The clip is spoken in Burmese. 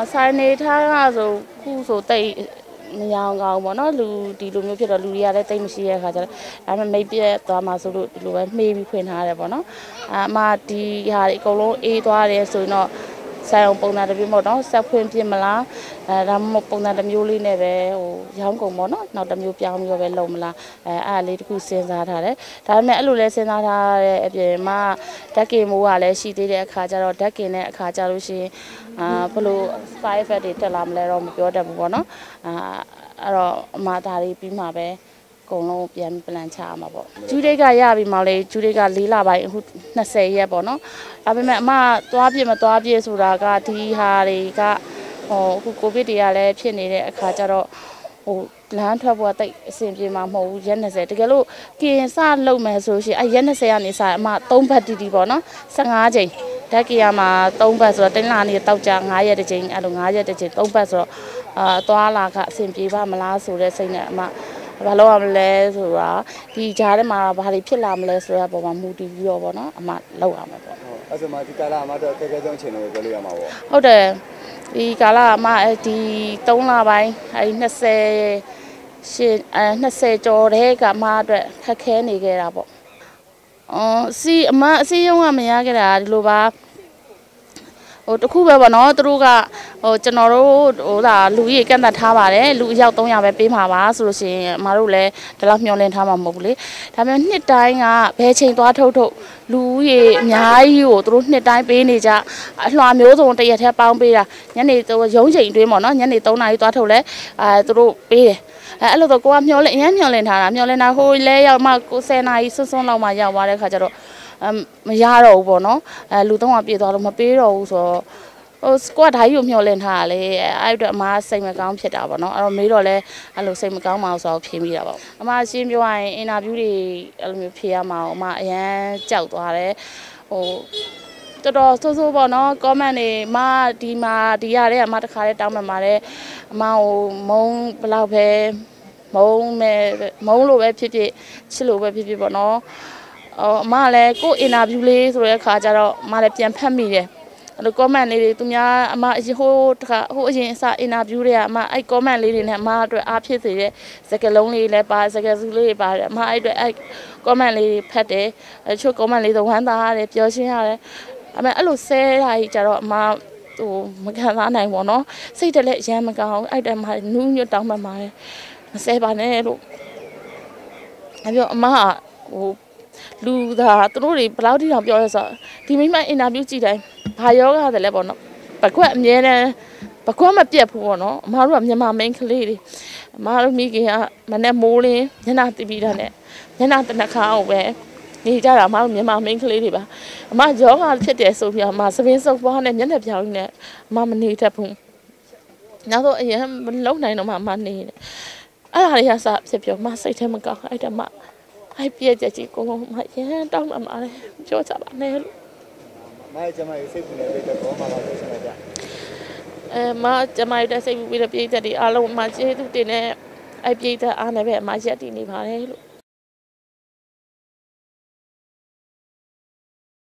ဆိုင်နေထားတာဆိုခုဆိုတိတ်မရောင်ကောင်းပေါ့နော်လူဒီလိုမျိုးဖြစ်တော့လူတွေကလည်းတိတ်မရှိတဲ့အခါကျတော့ဒါပေမဲ့မိတ်ပြက်သွားမှာဆိုလို့ဒီလိုပဲမှေးပြီးဖွင့်ထားရတယ်ပေါ့နော်အမဒီဟာတွေအကုန်လုံးအေးသွားတယ်ဆိုရင်တော့ဆိုင်အောင်ပုံစံတစ်မျိုးပေါ့နော်ဆက်ဖွင့်ပြမလားဒါမှမဟုတ်ပုံစံတစ်မျိုးလေးနဲ့ပဲဟိုရောင်းကုန်ပေါ့နော်နောက်တစ်မျိုးပြောင်းပြီးတော့ပဲလုံမလားအဲ့လေးတစ်ခုစဉ်းစားထားတယ်ဒါပေမဲ့အဲ့လိုလဲစဉ်းစားထားတဲ့အပြင်မှာဓာတ်ကင်မိုးကလည်းရှိသေးတဲ့အခါကျတော့ဓာတ်ကင်တဲ့အခါကျလို့ရှိရင်ဘလို့ side effect တွေတက်လာမလဲတော့မပြောတတ်ဘူးပေါ့နော်အဲ့တော့အမသားလေးပြီးမှပဲအကုန်လုံးပြန်ပလန်ချရမှာပေါ့ဂျူးရိတ်ကရပြီမောင်လေးဂျူးရိတ်က4လပိုင်းအခု20ရက်ပေါ့နော်ဒါပေမဲ့အမသွားပြမသွားပြဆိုတာကဒီဟာတွေကဟိုအခုကိုဗစ်တွေကလည်းဖြစ်နေတဲ့အခါကျတော့ဟိုလမ်းထွက်ဖို့တိတ်အဆင်ပြေမှာမဟုတ်ဘူးရက်20တကယ်လို့ကင်စလုပ်မယ်ဆိုရှင်ရက်20ကနေစအမ3ဘတ်တီတီပေါ့နော်15ချိန်ဓာတ်ကီယာမှာ3ဘတ်ဆိုတော့တင်းလာနေတောက်ကြ9ရက်တစ်ချိန်အဲ့လို9ရက်တစ်ချိန်3ဘတ်ဆိုတော့သွားလာကအဆင်ပြေပါမလားဆိုတဲ့စိတ်နဲ့အမဘာလို့ရမလဲဆိုတာဒီကြားထဲမှာဘာတွေဖြစ်လာမလဲဆိုတဲ့ပုံမှာမူတည်ပြီးတော့ပေါ့နော်အမလောက်ရမှာပေါ့အဲ့ဆိုမှဒီကာလအမတော့အခက်အခဲဆုံးချိန်လို့ပြောလို့ရမှာပေါ့ဟုတ်တယ်ဒီကာလအမဒီ3လပိုင်းအဲ20ကျော်တဲ့ကအမအတွက်ခက်ခဲနေခဲ့တာပေါ့အမအစည်းအရုံးကမရခဲ့တာဒီလိုပါဟိုတခုပဲပေါ့နော်သူတို့ကဟိုကျွန်တော်တို့ဟိုဒါလူကြီးကန့်သက်ထားပါတယ်လူအယောက်300ပဲပေးမှာပါဆိုလို့ရှိရင်အမတို့လည်းဒီလောက်မျှော်လင့်ထားမှာမဟုတ်ဘူးလေဒါပေမဲ့နှစ်တိုင်းကဘယ်ချိန်သွားထုတ်လူကြီးအများကြီးကိုသူတို့နှစ်တိုင်းပေးနေကြအလွှာမျိုးစုံတရက်ထဲပေါင်းပေးတာညနေရုံးချိန်အတွင်းပေါ့နော်ညနေ3နာရီသွားထုတ်လဲသူတို့ပေးတယ်အဲ့လိုတော့ကိုကမျှော်လင့်အရင်မျှော်လင့်ထားတာမျှော်လင့်တာဟိုလဲရောက်မှ10နာရီစွန်းလောက်မှရောက်သွားတဲ့ခါကျတော့မရတော့ဘူးပေါ့နော်လူ300ပြေသွားလို့မပေးတော့ဘူးဆိုတော့ဟိုစကွတ်ဓာကြီးကိုမျှော်လင့်ထားတာလေအဲ့အတွက်အမစိတ်မကောင်းဖြစ်တာပေါ့နော်အဲ့တော့မေးတော့လဲအဲ့လိုစိတ်မကောင်းပါဘူးဆိုတော့ဖြေမိတာပေါ့အမရှင်းပြောရရင်အင်တာဗျူးတွေအဲ့လိုမျိုးဖြေရမှာအမအရန်ကြောက်သွားတယ်ဟိုတော်တော်ဆိုးဆိုးပေါ့နော် comment တွေဒီရတဲ့အမတခါလေးတောင်းမှမှာတဲ့အမဟိုမုံဘလောက်ပဲမုံလို့ပဲဖြစ်ဖြစ်ချစ်လို့ပဲဖြစ်ဖြစ်ပေါ့နော်အမလည်းကို့အင်တာဗျူးလေးဆိုတဲ့အခါကျတော့အမလည်းပြန်ဖတ်မိတယ်အဲ့လို comment လေးတွေသူများအမဟိုအရင်အစအင်တာဗျူးတွေကအမအဲ့ comment လေးတွေနဲ့အမအတွက်အားဖြစ်စေတဲ့စကားလုံးလေးလည်းပါစကားစုလေးတွေပါတယ်အမအဲ့အတွက်အဲ့ comment လေးတွေဖတ်တယ်အချို့ comment လေးသဝမ်းသာရတယ်ပျော်ရွှင်ရတယ်အဲ့လိုဆဲတာကြီးကြတော့အမဟိုမခံစားနိုင်ဘူးနော်စိတ်တလည်းအရန်မကောင်းအဲ့တည်းမှာနူးညွတ်တောင်းမှမှာမဆဲပါနဲ့လို့အဲ့ပြောအမဟိုလူသားသူတို့တွေဘယ်လောက်ထိတောင်ပြောရဲဆိုဒီမိမအင်တာဗျူးကြည့်တိုင်းဘာယောဂတယ်လဲပေါ့နော်ပကွက်အမြဲတမ်းပကွက်မပြတ်ဘူးပေါ့နော်အမတို့ကမြန်မာမိန်းကလေးတွေအမတို့မိခင်ကမနဲ့မိုးလင်းညနာတီးပြီးတာနဲ့ညနာတနခါအောင်ပဲနေကြတာအမတို့မြန်မာမိန်းကလေးတွေပါအမယောဂဖြစ်တယ်ဆိုပြီးအမစပင်းစုပ်ပွားနဲ့မျက်နှာပြောင်းနဲ့အမမနေတတ်ဘူးနောက်တော့အရင်မလုံနိုင်တော့မှအမနေတယ်အဲ့ဒါတွေကစဖြစ်ပြောအမစိတ်ထဲမကောင်းအဲ့တမအဲ့ပြည့်ကြကြီးကိုမရန်တောင်းမှမှာလေပြောကြပါနဲ့လို့မိုင်းကျမစိတ်ကူနေတဲ့တော့မှာပါလို့ဆိုကြမကျမရဲ့စိတ်ကူပြီးတဲ့ပြည့်တဲ့ဒီအားလုံးမှာကျေးဇူးတင်တဲ့အဲ့ပြည့်တဲ့အားနဲ့ပဲအမရက်တည်နေပါတယ်လို့